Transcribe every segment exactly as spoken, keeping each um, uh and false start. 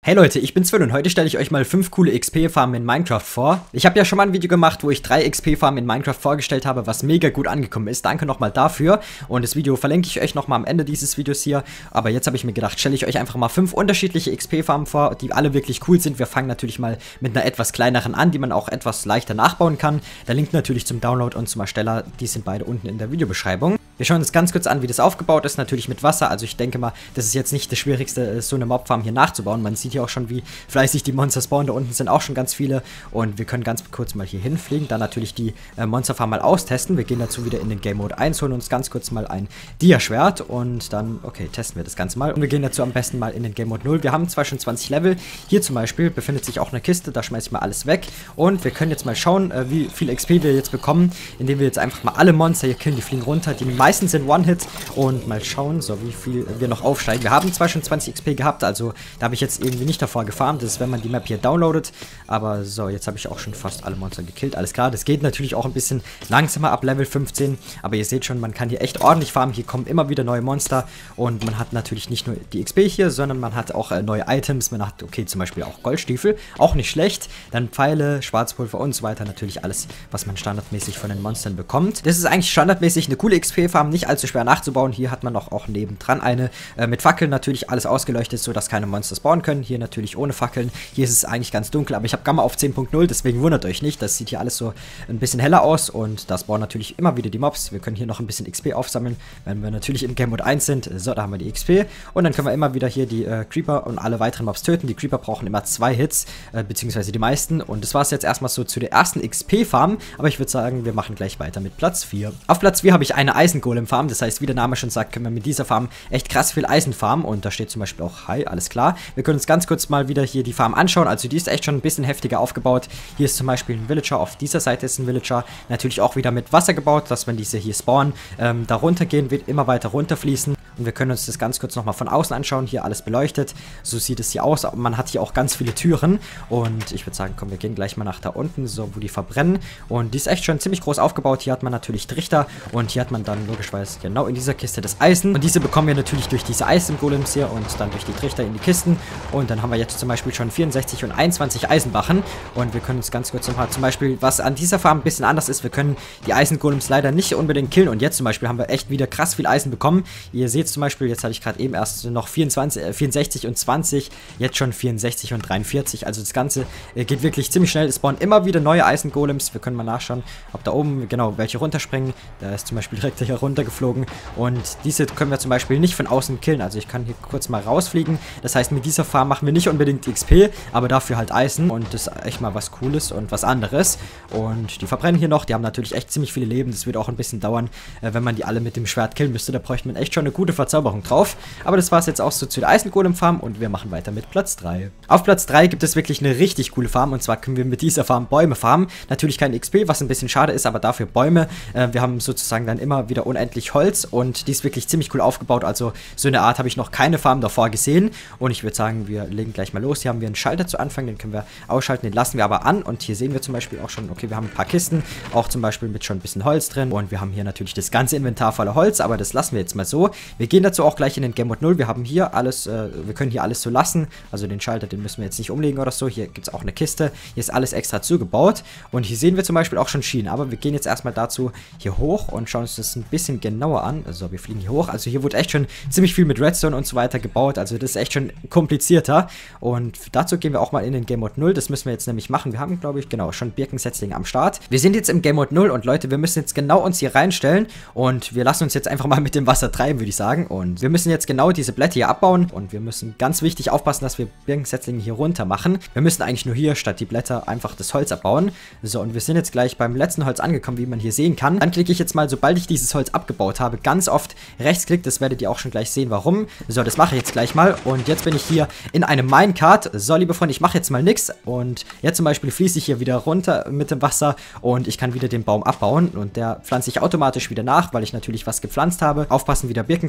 Hey Leute, ich bin Sven und heute stelle ich euch mal fünf coole X P-Farmen in Minecraft vor. Ich habe ja schon mal ein Video gemacht, wo ich drei X P-Farmen in Minecraft vorgestellt habe, was mega gut angekommen ist. Danke nochmal dafür und das Video verlinke ich euch nochmal am Ende dieses Videos hier. Aber jetzt habe ich mir gedacht, stelle ich euch einfach mal fünf unterschiedliche X P-Farmen vor, die alle wirklich cool sind. Wir fangen natürlich mal mit einer etwas kleineren an, die man auch etwas leichter nachbauen kann. Der Link natürlich zum Download und zum Ersteller, die sind beide unten in der Videobeschreibung. Wir schauen uns ganz kurz an, wie das aufgebaut ist, natürlich mit Wasser. Also ich denke mal, das ist jetzt nicht das Schwierigste, so eine Mobfarm hier nachzubauen. Man sieht hier auch schon, wie fleißig die Monster spawnen. Da unten sind auch schon ganz viele. Und wir können ganz kurz mal hier hinfliegen. Dann natürlich die äh, Monsterfarm mal austesten. Wir gehen dazu wieder in den Game Mode eins, holen uns ganz kurz mal ein Dia-Schwert. Und dann, okay, testen wir das Ganze mal. Und wir gehen dazu am besten mal in den Game Mode null. Wir haben zwar schon zwanzig Level. Hier zum Beispiel befindet sich auch eine Kiste. Da schmeiße ich mal alles weg. Und wir können jetzt mal schauen, äh, wie viel X P wir jetzt bekommen, indem wir jetzt einfach mal alle Monster hier killen. Die fliegen runter. Die meisten sind One-Hit. Und mal schauen, so wie viel wir noch aufsteigen. Wir haben zwar schon zwanzig X P gehabt, also da habe ich jetzt irgendwie nicht davor gefarmt. Das ist, wenn man die Map hier downloadet. Aber so, jetzt habe ich auch schon fast alle Monster gekillt. Alles klar, das geht natürlich auch ein bisschen langsamer ab Level fünfzehn. Aber ihr seht schon, man kann hier echt ordentlich farmen. Hier kommen immer wieder neue Monster. Und man hat natürlich nicht nur die X P hier, sondern man hat auch äh, neue Items. Man hat, okay, zum Beispiel auch Goldstiefel. Auch nicht schlecht. Dann Pfeile, Schwarzpulver und so weiter. Natürlich alles, was man standardmäßig von den Monstern bekommt. Das ist eigentlich standardmäßig eine coole X P-Farm. Nicht allzu schwer nachzubauen. Hier hat man noch auch nebendran eine äh, mit Fackeln natürlich alles ausgeleuchtet, sodass keine Monster spawnen können. Hier natürlich ohne Fackeln. Hier ist es eigentlich ganz dunkel, aber ich habe Gamma auf zehn Punkt null, deswegen wundert euch nicht. Das sieht hier alles so ein bisschen heller aus und da spawnen natürlich immer wieder die Mobs. Wir können hier noch ein bisschen X P aufsammeln, wenn wir natürlich im Game Mode eins sind. So, da haben wir die X P und dann können wir immer wieder hier die äh, Creeper und alle weiteren Mobs töten. Die Creeper brauchen immer zwei Hits, äh, beziehungsweise die meisten. Und das war es jetzt erstmal so zu der ersten X P-Farm, aber ich würde sagen, wir machen gleich weiter mit Platz vier. Auf Platz vier habe ich eine Eisengolem-Farm, das heißt, wie der Name schon sagt, können wir mit dieser Farm echt krass viel Eisen farmen und da steht zum Beispiel auch Hi, alles klar. Wir können uns ganz kurz mal wieder hier die Farm anschauen, also die ist echt schon ein bisschen heftiger aufgebaut. Hier ist zum Beispiel ein Villager, auf dieser Seite ist ein Villager, natürlich auch wieder mit Wasser gebaut, dass wenn diese hier spawnen, ähm, da runtergehen, wird immer weiter runterfließen. Und wir können uns das ganz kurz nochmal von außen anschauen, hier alles beleuchtet, so sieht es hier aus, man hat hier auch ganz viele Türen und ich würde sagen, komm, wir gehen gleich mal nach da unten, so wo die verbrennen und die ist echt schon ziemlich groß aufgebaut, hier hat man natürlich Trichter und hier hat man dann logischerweise genau in dieser Kiste das Eisen und diese bekommen wir natürlich durch diese Eisengolems hier und dann durch die Trichter in die Kisten und dann haben wir jetzt zum Beispiel schon vierundsechzig und einundzwanzig Eisenbachen und wir können uns ganz kurz nochmal zum Beispiel, was an dieser Farm ein bisschen anders ist, wir können die Eisengolems leider nicht unbedingt killen und jetzt zum Beispiel haben wir echt wieder krass viel Eisen bekommen, ihr seht zum Beispiel, jetzt hatte ich gerade eben erst noch vierundzwanzig, äh, vierundsechzig und zwanzig, jetzt schon vierundsechzig und dreiundvierzig, also das Ganze äh, geht wirklich ziemlich schnell, es spawnen immer wieder neue Eisengolems, wir können mal nachschauen, ob da oben, genau, welche runterspringen, da ist zum Beispiel direkt hier runtergeflogen und diese können wir zum Beispiel nicht von außen killen, also ich kann hier kurz mal rausfliegen, das heißt mit dieser Farm machen wir nicht unbedingt X P, aber dafür halt Eisen und das ist echt mal was Cooles und was anderes und die verbrennen hier noch, die haben natürlich echt ziemlich viele Leben, das wird auch ein bisschen dauern, äh, wenn man die alle mit dem Schwert killen müsste, da bräuchte man echt schon eine gute Verzauberung drauf. Aber das war es jetzt auch so zu der Eisengolem-Farm und wir machen weiter mit Platz drei. Auf Platz drei gibt es wirklich eine richtig coole Farm und zwar können wir mit dieser Farm Bäume farmen. Natürlich kein X P, was ein bisschen schade ist, aber dafür Bäume. Äh, wir haben sozusagen dann immer wieder unendlich Holz und die ist wirklich ziemlich cool aufgebaut. Also so eine Art habe ich noch keine Farm davor gesehen und ich würde sagen, wir legen gleich mal los. Hier haben wir einen Schalter zu Anfang, den können wir ausschalten, den lassen wir aber an und hier sehen wir zum Beispiel auch schon, okay, wir haben ein paar Kisten, auch zum Beispiel mit schon ein bisschen Holz drin und wir haben hier natürlich das ganze Inventar voller Holz, aber das lassen wir jetzt mal so. Wir gehen dazu auch gleich in den Game Mode null. Wir haben hier alles, äh, wir können hier alles so lassen. Also den Schalter, den müssen wir jetzt nicht umlegen oder so. Hier gibt es auch eine Kiste. Hier ist alles extra zugebaut. Und hier sehen wir zum Beispiel auch schon Schienen. Aber wir gehen jetzt erstmal dazu hier hoch und schauen uns das ein bisschen genauer an. Also wir fliegen hier hoch. Also hier wurde echt schon ziemlich viel mit Redstone und so weiter gebaut. Also das ist echt schon komplizierter. Und dazu gehen wir auch mal in den Game Mode null. Das müssen wir jetzt nämlich machen. Wir haben, glaube ich, genau, schon Birkensetzlinge am Start. Wir sind jetzt im Game Mode null und Leute, wir müssen jetzt genau uns hier reinstellen. Und wir lassen uns jetzt einfach mal mit dem Wasser treiben, würde ich sagen. Und wir müssen jetzt genau diese Blätter hier abbauen und wir müssen ganz wichtig aufpassen, dass wir Birkensetzlinge hier runter machen. Wir müssen eigentlich nur hier statt die Blätter einfach das Holz abbauen. So, und wir sind jetzt gleich beim letzten Holz angekommen, wie man hier sehen kann. Dann klicke ich jetzt mal, sobald ich dieses Holz abgebaut habe, ganz oft rechtsklick. Das werdet ihr auch schon gleich sehen, warum. So, das mache ich jetzt gleich mal und jetzt bin ich hier in einem Minecart. So, liebe Freunde, ich mache jetzt mal nichts und jetzt zum Beispiel fließe ich hier wieder runter mit dem Wasser und ich kann wieder den Baum abbauen und der pflanze ich automatisch wieder nach, weil ich natürlich was gepflanzt habe. Aufpassen, wieder Birkensetzlinge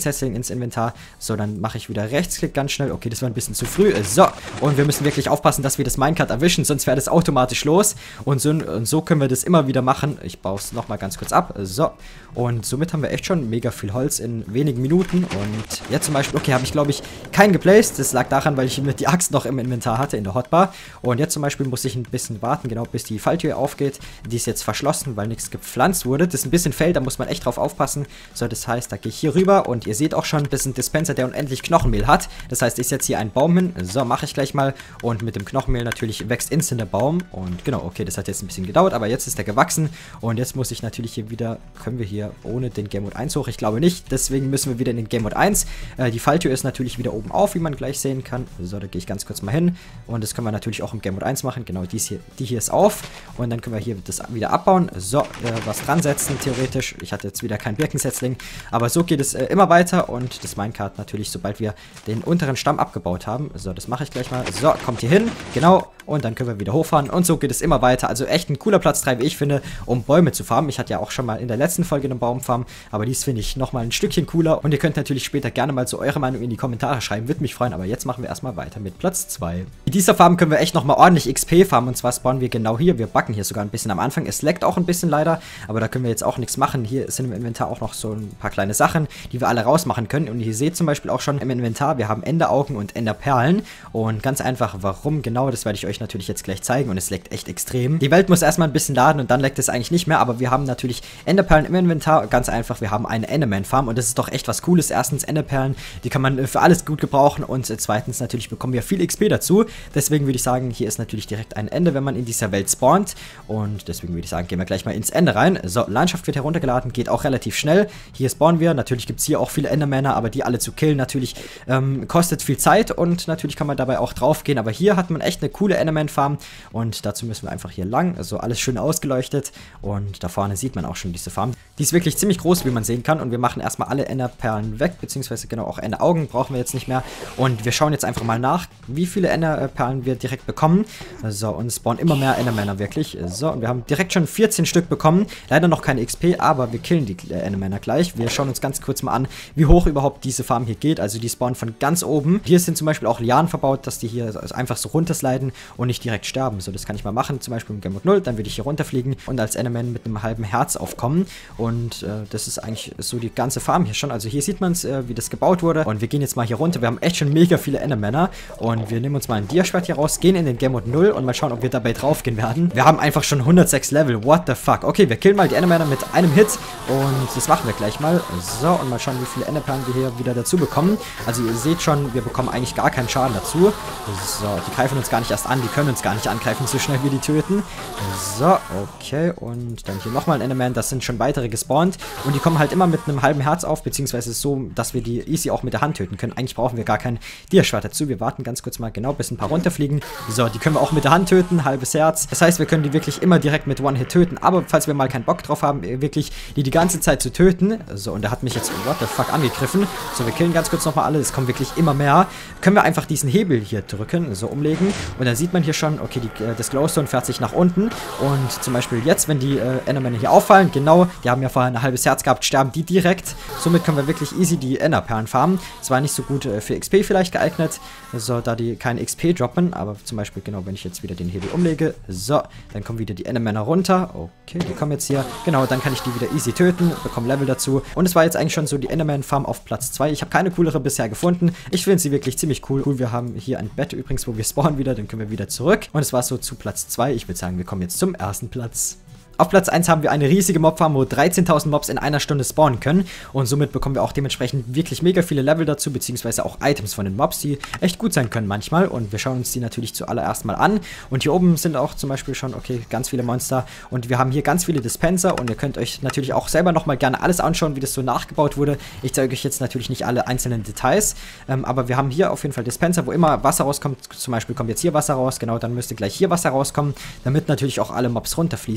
Lieblingssetzling ins Inventar. So, dann mache ich wieder Rechtsklick ganz schnell. Okay, das war ein bisschen zu früh. So, und wir müssen wirklich aufpassen, dass wir das Minecart erwischen, sonst wäre das automatisch los. Und so, und so können wir das immer wieder machen. Ich baue es nochmal ganz kurz ab. So, und somit haben wir echt schon mega viel Holz in wenigen Minuten. Und jetzt zum Beispiel, okay, habe ich glaube ich keinen geplaced. Das lag daran, weil ich mit die Axt noch im Inventar hatte, in der Hotbar. Und jetzt zum Beispiel muss ich ein bisschen warten, genau bis die Falltür aufgeht. Die ist jetzt verschlossen, weil nichts gepflanzt wurde. Das ist ein bisschen Feld, da muss man echt drauf aufpassen. So, das heißt, da gehe ich hier rüber und ihr seht auch schon, das ist ein Dispenser, der unendlich Knochenmehl hat. Das heißt, ich setze hier einen Baum hin. So, mache ich gleich mal. Und mit dem Knochenmehl natürlich wächst instant der Baum. Und genau, okay, das hat jetzt ein bisschen gedauert, aber jetzt ist er gewachsen. Und jetzt muss ich natürlich hier wieder, können wir hier ohne den Game Mode eins hoch? Ich glaube nicht, deswegen müssen wir wieder in den Game Mode eins. Äh, die Falltür ist natürlich wieder oben auf, wie man gleich sehen kann. So, da gehe ich ganz kurz mal hin. Und das können wir natürlich auch im Game Mode eins machen. Genau, dies hier, die hier ist auf. Und dann können wir hier das wieder abbauen. So, äh, was dran setzen, theoretisch. Ich hatte jetzt wieder keinen Birkensetzling. Aber so geht es äh, immer weiter. Und das Minecart natürlich, sobald wir den unteren Stamm abgebaut haben. So, das mache ich gleich mal. So, kommt hier hin. Genau. Und dann können wir wieder hochfahren. Und so geht es immer weiter. Also echt ein cooler Platz drei, wie ich finde, um Bäume zu farmen. Ich hatte ja auch schon mal in der letzten Folge eine Baumfarm. Aber dies finde ich nochmal ein Stückchen cooler. Und ihr könnt natürlich später gerne mal so eure Meinung in die Kommentare schreiben. Würde mich freuen. Aber jetzt machen wir erstmal weiter mit Platz zwei. In dieser Farm können wir echt nochmal ordentlich X P farmen. Und zwar spawnen wir genau hier. Wir backen hier sogar ein bisschen am Anfang. Es leckt auch ein bisschen leider. Aber da können wir jetzt auch nichts machen. Hier sind im Inventar auch noch so ein paar kleine Sachen, die wir alle rausmachen können. Und ihr seht zum Beispiel auch schon im Inventar, wir haben Enderaugen und Enderperlen. Und ganz einfach, warum genau, das werde ich euch natürlich jetzt gleich zeigen. Und es leckt echt extrem. Die Welt muss erstmal ein bisschen laden und dann leckt es eigentlich nicht mehr. Aber wir haben natürlich Enderperlen im Inventar. Ganz einfach, wir haben eine Enderman-Farm. Und das ist doch echt was Cooles. Erstens Enderperlen, die kann man für alles gut gebrauchen. Und zweitens natürlich bekommen wir viel X P dazu. Deswegen würde ich sagen, hier ist natürlich direkt ein Ende, wenn man in dieser Welt spawnt. Und deswegen würde ich sagen, gehen wir gleich mal ins Ende rein. So, Landschaft wird heruntergeladen, geht auch relativ schnell. Hier spawnen wir. Natürlich gibt es hier auch viele Endermänner, aber die alle zu killen natürlich ähm, kostet viel Zeit. Und natürlich kann man dabei auch drauf gehen. Aber hier hat man echt eine coole Enderman-Farm. Und dazu müssen wir einfach hier lang. Also alles schön ausgeleuchtet. Und da vorne sieht man auch schon diese Farm. Die ist wirklich ziemlich groß, wie man sehen kann. Und wir machen erstmal alle Enderperlen weg. Beziehungsweise genau auch Enderaugen brauchen wir jetzt nicht mehr. Und wir schauen jetzt einfach mal nach, wie viele Enderperlen wir direkt bekommen. So, und es spawnen immer mehr Endermänner wirklich. So, und wir haben direkt schon vierzehn Stück bekommen. Leider noch keine X P, aber wir killen die äh, Endermänner gleich. Wir schauen uns ganz kurz mal an, wie hoch überhaupt diese Farm hier geht. Also die spawnen von ganz oben. Hier sind zum Beispiel auch Lianen verbaut, dass die hier einfach so runtersliden und nicht direkt sterben. So, das kann ich mal machen, zum Beispiel im Game Mode null. Dann würde ich hier runterfliegen und als Enderman mit einem halben Herz aufkommen. Und äh, das ist eigentlich so die ganze Farm hier schon. Also hier sieht man es, äh, wie das gebaut wurde. Und wir gehen jetzt mal hier runter. Wir haben echt schon mega viele Endermänner. Und wir nehmen uns mal ein Dia-Schwert hier raus, gehen in den Game Mode null und mal schauen, ob wir dabei draufgehen werden. Wir haben einfach schon hundertsechs Level. What the fuck? Okay, wir killen mal die Endermänner mit einem Hit. Und das machen wir gleich mal. So, und mal schauen, wie viele Enderperlen wir hier wieder dazu bekommen. Also ihr seht schon, wir bekommen eigentlich gar keinen Schaden dazu. So, die greifen uns gar nicht erst an. Die können uns gar nicht angreifen, so schnell wir die töten. So, okay. Und dann hier nochmal ein Enderman. Das sind schon weitere gespawnt. Und die kommen halt immer mit einem halben Herz auf, beziehungsweise so, dass wir die easy auch mit der Hand töten können. Eigentlich brauchen wir gar kein Dia-Schwert dazu. Wir warten ganz kurz mal genau, bis ein paar runterfliegen. So, die können wir auch mit der Hand töten. Halbes Herz. Das heißt, wir können die wirklich immer direkt mit One-Hit töten. Aber falls wir mal keinen Bock drauf haben, wirklich die die ganze Zeit zu töten. So, und der hat mich jetzt, what the fuck, angegriffen. So, wir killen ganz kurz nochmal alle. Es kommen wirklich immer mehr. Können wir einfach diesen Hebel hier drücken, so umlegen. Und dann sieht man hier schon, okay, die, äh, das Glowstone fährt sich nach unten. Und zum Beispiel jetzt, wenn die äh, Endermänner hier auffallen, genau, die haben ja vorher ein halbes Herz gehabt, sterben die direkt. Somit können wir wirklich easy die Enderperlen farmen. Es war nicht so gut äh, für X P vielleicht geeignet, so, da die keine X P droppen. Aber zum Beispiel, genau, wenn ich jetzt wieder den Hebel umlege, so, dann kommen wieder die Endermänner runter. Okay, die kommen jetzt hier. Genau, dann kann ich die wieder easy töten, bekomme Level dazu. Und es war jetzt eigentlich schon so die Enderman-Farm auf Platz zwei. Ich habe keine coolere bisher gefunden. Ich finde sie wirklich ziemlich cool. Cool, wir haben hier ein Bett übrigens, wo wir spawnen wieder. Dann können wir wieder zurück. Und es war so zu Platz zwei. Ich würde sagen, wir kommen jetzt zum ersten Platz. Auf Platz eins haben wir eine riesige Mobfarm, wo dreizehntausend Mobs in einer Stunde spawnen können. Und somit bekommen wir auch dementsprechend wirklich mega viele Level dazu, beziehungsweise auch Items von den Mobs, die echt gut sein können manchmal. Und wir schauen uns die natürlich zuallererst mal an. Und hier oben sind auch zum Beispiel schon, okay, ganz viele Monster. Und wir haben hier ganz viele Dispenser. Und ihr könnt euch natürlich auch selber nochmal gerne alles anschauen, wie das so nachgebaut wurde. Ich zeige euch jetzt natürlich nicht alle einzelnen Details. Ähm, aber wir haben hier auf jeden Fall Dispenser, wo immer Wasser rauskommt. Zum Beispiel kommt jetzt hier Wasser raus. Genau, dann müsste gleich hier Wasser rauskommen, damit natürlich auch alle Mobs runterfließen. Ganz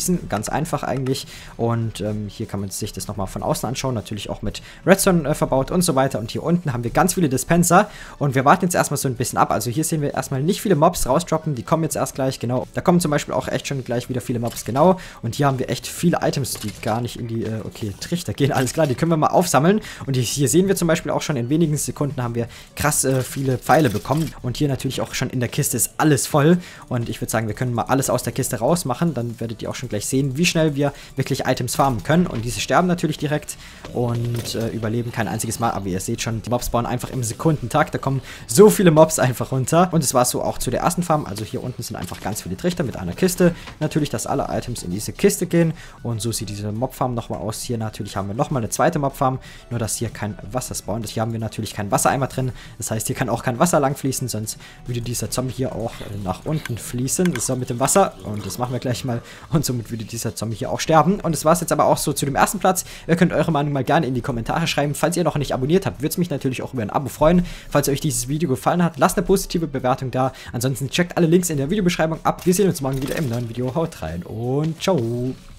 einfach eigentlich. Und ähm, hier kann man sich das nochmal von außen anschauen. Natürlich auch mit Redstone äh, verbaut und so weiter. Und hier unten haben wir ganz viele Dispenser. Und wir warten jetzt erstmal so ein bisschen ab. Also hier sehen wir erstmal nicht viele Mobs rausdroppen. Die kommen jetzt erst gleich, genau. Da kommen zum Beispiel auch echt schon gleich wieder viele Mobs, genau. Und hier haben wir echt viele Items, die gar nicht in die, äh, okay, Trichter gehen. Alles klar, die können wir mal aufsammeln. Und hier sehen wir zum Beispiel auch schon, in wenigen Sekunden haben wir krass äh, viele Pfeile bekommen. Und hier natürlich auch schon in der Kiste ist alles voll. Und ich würde sagen, wir können mal alles aus der Kiste rausmachen. Dann werdet ihr auch schon gleich sehen, wie schnell wir wirklich Items farmen können. Und diese sterben natürlich direkt und äh, überleben kein einziges Mal. Aber ihr seht schon, die Mobs bauen einfach im Sekundentakt. Da kommen so viele Mobs einfach runter. Und es war so auch zu der ersten Farm. Also hier unten sind einfach ganz viele Trichter mit einer Kiste. Natürlich, dass alle Items in diese Kiste gehen. Und so sieht diese Mobfarm nochmal aus. Hier natürlich haben wir nochmal eine zweite Mobfarm. Nur, dass hier kein Wasser spawnt. Hier haben wir natürlich keinen Wassereimer drin. Das heißt, hier kann auch kein Wasser lang fließen. Sonst würde dieser Zombie hier auch äh, nach unten fließen. Das soll mit dem Wasser. Und das machen wir gleich mal. Und somit würde dieser Zombie hier auch sterben. Und das war es jetzt aber auch so zu dem ersten Platz. Ihr könnt eure Meinung mal gerne in die Kommentare schreiben. Falls ihr noch nicht abonniert habt, würde es mich natürlich auch über ein Abo freuen. Falls euch dieses Video gefallen hat, lasst eine positive Bewertung da. Ansonsten checkt alle Links in der Videobeschreibung ab. Wir sehen uns morgen wieder im neuen Video. Haut rein und ciao.